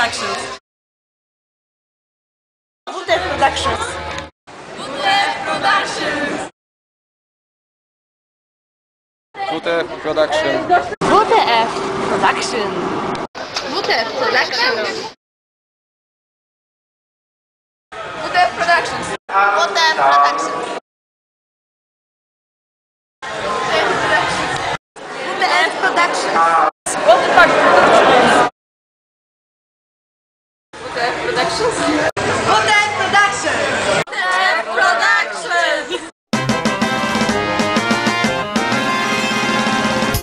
Productions. WTF Productions. WTF Productions. WTF Production. WTF Production. WTF Production. WTF Productions. WTF Productions. WTF Productions. WTF Productions. WTF Productions.